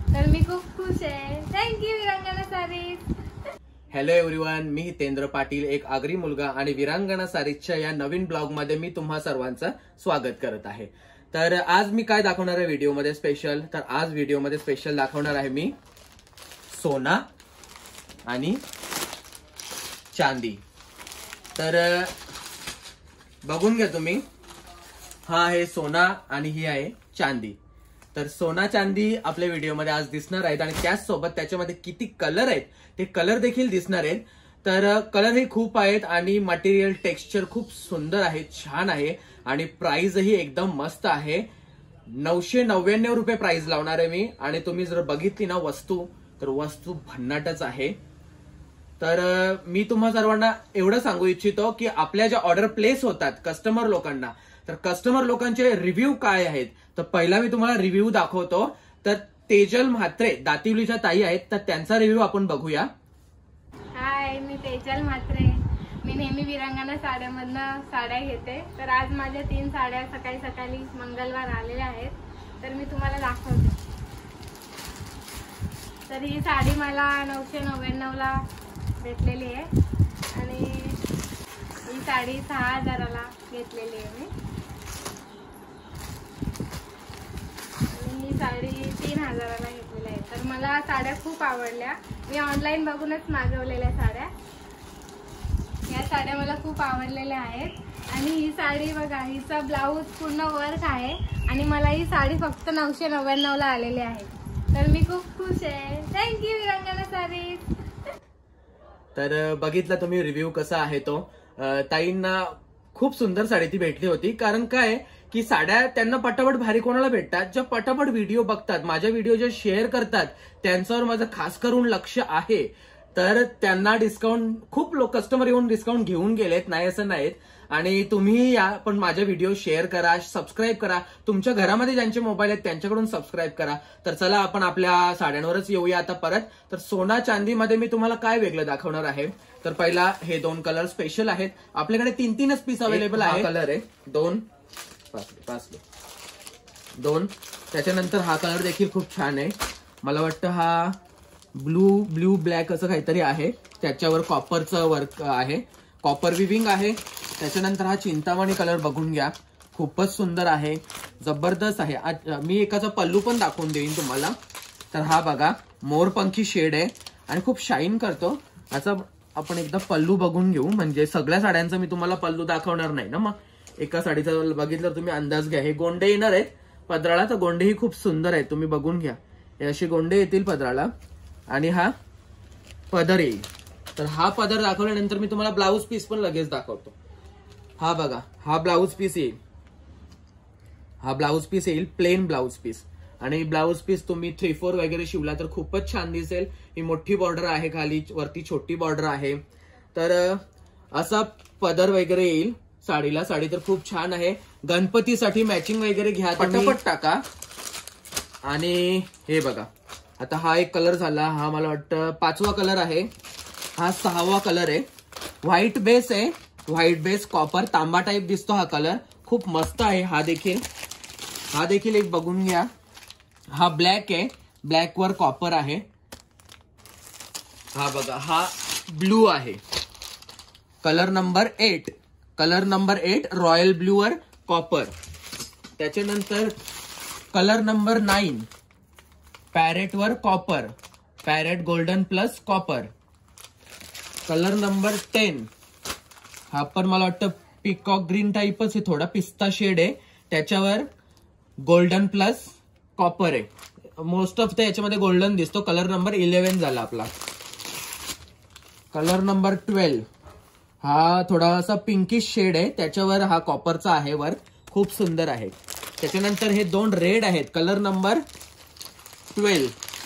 तर मी खूप खुश आहे. Thank you Virangana Sarees. Hello everyone, मी हितेंद्र पाटील, एक आगरी मुलगा आणि विरांगना सारीजच्या या नवीन ब्लॉग मध्ये मी तुम्हा सर्वांचं स्वागत करत आहे. तर आज मी काय दाखवणार आहे व्हिडिओमध्ये स्पेशल, तर आज व्हिडिओमध्ये स्पेशल दाखवणार आहे मी सोना आणि चांदी. तर बघून घ्या तुम्ही, हा आहे सोना आणि ही आहे चांदी. तर सोना चांदी आपल्या व्हिडिओमध्ये आज दिसणार आहेत आणि त्याचसोबत त्याच्यामध्ये किती कलर आहेत ते कलर देखील दिसणार आहेत. तर कलरही खूप आहेत आणि मटेरियल टेक्स्चर खूप सुंदर आहे, छान आहे आणि प्राइसही एकदम मस्त आहे. 999 रुपये प्राइस लावणार आहे मी. आणि तुम्ही जर बघितली ना वस्तू, तर वस्तू भन्नाटच आहे. तर मी तुम्हा सर्वांना एवढं सांगू इच्छितो की आपल्या ज्या ऑर्डर प्लेस होतात कस्टमर लोकांना, तर कस्टमर लोकांचे रिव्ह्यू काय आहेत. तर पहिला मी तुम्हाला रिव्ह्यू दाखवतो. तर तेजल म्हात्रे दातिवलीच्या ताई आहेत, तर त्यांचा रिव्ह्यू आपण बघूया. हाय, मी तेजल म्हात्रे. मी नेहमी विरांगना साड्यामधनं साड्या घेते. तर आज माझ्या 3 साड्या सकाळी मंगळवार आलेल्या आहेत, तर मी तुम्हाला दाखवते. तर ही साडी मला 999 ला भेटलेली आहे आणि ही साडी 6000 ला घेतलेली आहे मी. आणि ही साडी 3000 ला घेतलेली आहे. तर मला साड्या खूप आवडल्या. मी ऑनलाईन बघूनच मागवलेल्या साड्या. या साड्या मला खूप आवडलेल्या आहेत. आणि ही साडी बघा, हिचा ब्लाऊज पूर्ण वर्क आहे आणि मला ही साडी फक्त 999 ला आलेली आहे. तर मी खूप खुश आहे. थँक्यू विरांगना सारीज. तर बघितला तुम्ही रिव्ह्यू कसा आहे तो. ताईंना खूप सुंदर साडी ती भेटली होती. कारण काय की साड्या त्यांना पटापट भारी कोणाला भेटतात, ज्या पटापट व्हिडिओ बघतात, माझ्या व्हिडिओ जे शेअर करतात, त्यांच्यावर माझं खास करून लक्ष आहे. तर त्यांना डिस्काउंट, खूप लोक कस्टमर येऊन डिस्काउंट घेऊन गेलेत, नाही असं नाहीत. आणि तुम्ही या पण माझे व्हिडिओ शेअर करा, सबस्क्राईब करा. तुमच्या घरामध्ये ज्यांचे मोबाईल आहेत त्यांच्याकडून सबस्क्राईब करा. तर चला आपण आपल्या साड्यांवरच येऊया आता परत. तर सोना चांदीमध्ये मी तुम्हाला काय वेगळं दाखवणार आहे. तर पहिला हे 2 कलर स्पेशल आहेत. आपल्याकडे 3-3च पीस अवेलेबल आहे. कलर आहे 2. त्याच्यानंतर हा कलर देखील खूप छान आहे. मला वाटतं हा ब्लू ब्लॅक असं काहीतरी आहे. त्याच्यावर कॉपरचं वर्क आहे, कॉपर विविंग आहे. त्याच्यानंतर हा चिंतामणी कलर बघून घ्या, खूपच सुंदर आहे, जबरदस्त आहे. मी एकाचा पल्लू पण दाखवून देईन तुम्हाला. तर हा बघा, मोरपंखी शेड आहे आणि खूप शाईन करतो. याचा आपण एकदा पल्लू बघून घेऊ, म्हणजे सगळ्या साड्यांचा मी तुम्हाला पल्लू दाखवणार नाही ना. मग एका साडीचा बघितलं तुम्ही अंदाज घ्या. हे गोंडे येणार आहेत पदराला, तर गोंडेही खूप सुंदर आहेत, तुम्ही बघून घ्या. हे असे गोंडे येतील पदराला आणि हा पदर येईल. तर हा पदर दाखवल्यानंतर मी तुम्हाला ब्लाऊज पीस पण लगेच दाखवतो. हा बघा, हा ब्लाऊज पीस येईल. हा ब्लाऊज पीस येईल, प्लेन ब्लाऊज पीस. आणि ब्लाऊज पीस तुम्ही 3-4 वगैरे शिवला तर खूपच छान दिसेल. ही मोठी बॉर्डर आहे, खाली वरती छोटी बॉर्डर आहे. तर असा पदर वगैरे येईल साडीला. साडी तर खूप छान आहे. गणपतीसाठी मॅचिंग वगैरे घ्या, पटापट टाका. आणि हे बघा, आता हा एक कलर झाला, हा मला वाटतं 5वा कलर आहे. हा 6वा कलर आहे. व्हाईट बेस आहे, व्हाईट बेस कॉपर तांबा टाईप दिसतो हा कलर, खूप मस्त आहे. हा देखील एक बघून घ्या. हा ब्लॅक आहे, ब्लॅक वर कॉपर आहे. हा बघा, हा ब्लू आहे, कलर नंबर 8 रॉयल ब्लू वर कॉपर. त्याच्यानंतर कलर नंबर 9 पॅरेट वर copper, parrot golden plus copper. Colour number 10 हा पण मला वाटतं पिकॉक ग्रीन टाईपच आहे, थोडा पिस्ता शेड आहे, त्याच्यावर गोल्डन प्लस कॉपर आहे. मोस्ट ऑफ याच्यामध्ये गोल्डन दिसतो. कलर नंबर 11 झाला आपला. कलर नंबर 12 हा थोडासा पिंकिश शेड आहे, त्याच्यावर हा कॉपरचा आहे वर, खूप सुंदर आहे. त्याच्यानंतर हे 2 रेड आहेत, कलर नंबर 12.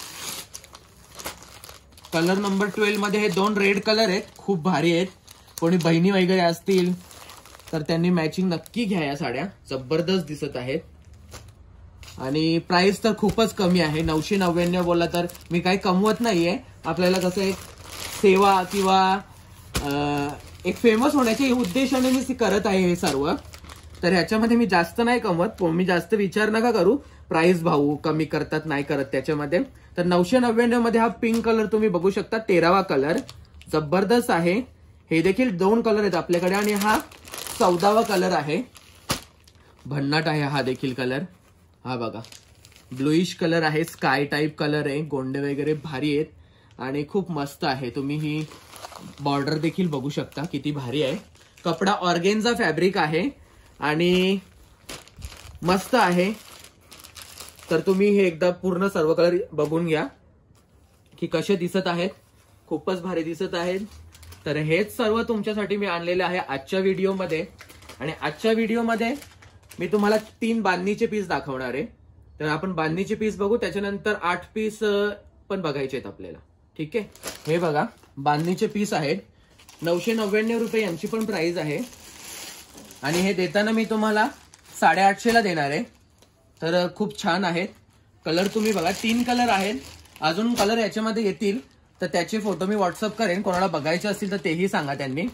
कलर नंबर 12 मध्ये हे 2 रेड कलर आहेत, खूप भारी आहेत. कोणी बहिणी वगैरे असतील तर त्यांनी मॅचिंग नक्की घ्या. या साड्या जबरदस्त दिसत आहेत आणि प्राइस तर खूपच कमी आहे. 999 बोलला तर मी काही कमवत नाहीये. आपल्याला कसं एक सेवा किंवा एक फेमस होण्याच्या उद्देशाने मी करत आहे हे सर्व. तर ह्याच्यामध्ये मी जास्त नाही कमवत, मी जास्त विचार नका करू प्राइस भाऊ कमी करतात नाही करत त्याच्यामध्ये. तर 999 मध्ये हा पिंक कलर तुम्ही बघू शकता, 13वा कलर जबरदस्त आहे. हे देखील 2 कलर आहेत आपल्याकडे आणि हा 14वा कलर आहे. भन्नाट आहे हा देखील कलर. हा बघा ब्लूइश कलर आहे, स्काय टाइप कलर आहे, गोंडे वगैरे भारी आहेत आणि खूप मस्त आहे. तुम्ही ही बॉर्डर देखील बघू शकता किती भारी आहे. कपडा ऑर्गेन्झा फॅब्रिक आहे आणि मस्त आहे. तर तुम्ही हे एकदा पूर्ण सर्व कलर बघून घ्या की कसे दिसत आहेत, खूपच भारी दिसत आहेत. तर हेच सर्व तुमच्यासाठी मी आणलेले आहे आजच्या व्हिडिओमध्ये. आणि आजच्या व्हिडिओमध्ये मी तुम्हाला 3 बांधणीचे पीस दाखवणार आहे. तर आपण बांधणीचे पीस बघू, त्याच्यानंतर 8 पीस पण बघायचे आहेत आपल्याला. ठीक आहे, हे बघा बांधणीचे पीस आहेत. 999 रुपये यांची पण प्राइस आहे आणि हे देताना मी तुम्हाला 850 ला देणार आहे. तर खूप छान आहेत. कलर तुम्ही बघा, 3 कलर आहेत. अजून कलर याच्यामध्ये येतील तर त्याचे फोटो मी व्हॉट्सअप करेन. कोणाला बघायचे असतील तर तेही सांगा. त्यांनी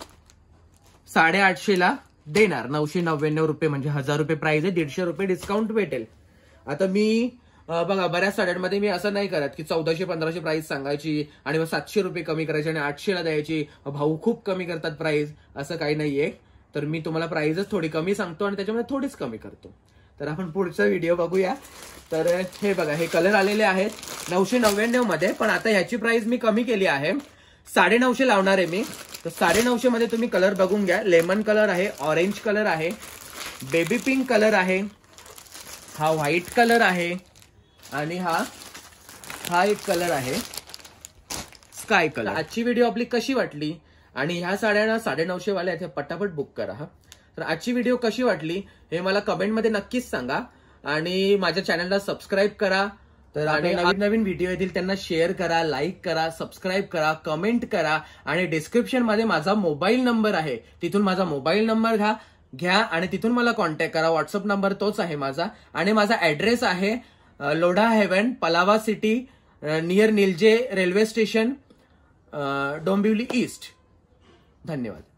850 ला देणार. 999 रुपये म्हणजे 1000 रुपये प्राइस आहे, 150 रुपये डिस्काउंट भेटेल. आता मी बघा बऱ्याच साड्यांमध्ये मी असं नाही करत की 1400-1500 प्राइस सांगायची आणि मग 700 रुपये कमी करायची आणि 800 ला द्यायची. भाऊ खूप कमी करतात प्राइस, असं काही नाहीये. तर मी तुम्हाला प्राइसच थोडी कमी सांगतो आणि त्याच्यामध्ये थोडीच कमी करतो. तर आपण पुढचा व्हिडिओ बघूया. तर हे बघा हे कलर आलेले आहेत 999 मध्ये, पण आता ह्याची प्राइस मी कमी केली आहे, 950 लावणार आहे मी. तर 950 मध्ये तुम्ही कलर बघून घ्या. लेमन कलर आहे, ऑरेंज कलर आहे, बेबी पिंक कलर आहे, हा व्हाईट कलर आहे आणि हा एक कलर आहे स्काय कलर. आजची व्हिडिओ आपली कशी वाटली आणि ह्या साड्यांना 950 वाल्या आहेत, पटापट बुक करा. हा तर आजची व्हिडिओ कशी वाटली हे मला कमेंटमध्ये नक्कीच सांगा आणि माझ्या चॅनलला सबस्क्राईब करा. तर आणि नवीन नवीन व्हिडिओ येतील त्यांना शेअर करा, लाईक करा, सबस्क्राईब करा, कमेंट करा आणि डिस्क्रिप्शन मध्ये माझा मोबाईल नंबर आहे, तिथून माझा मोबाईल नंबर घ्या आणि तिथून मला कॉन्टॅक्ट करा. व्हॉट्सअप नंबर तोच आहे माझा आणि माझा ऍड्रेस आहे Lodha Haven, Palava City, near Nilje railway station, Dombivli East. धन्यवाद.